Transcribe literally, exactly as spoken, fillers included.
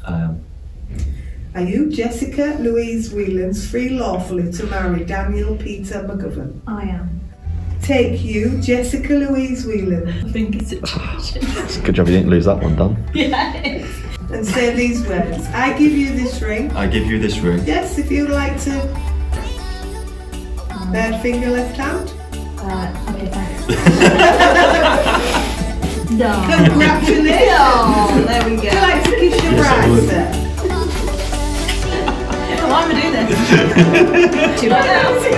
I am. Are you Jessica Louise Whelans free lawfully to marry Daniel Peter McGovern? I am. Take you, Jessica Louise Whelan. I think it's a situation. It's a good job you didn't lose that one, Dan. Yeah, it is. And say these words. I give you this ring. I give you this ring. Yes, if you'd like to. Um, Third finger, left hand. Uh, okay, thanks. No. Congratulations. Oh, there we go. Would you like to kiss your Yes, I bride, would. sir? Why am I doing this? Too late now.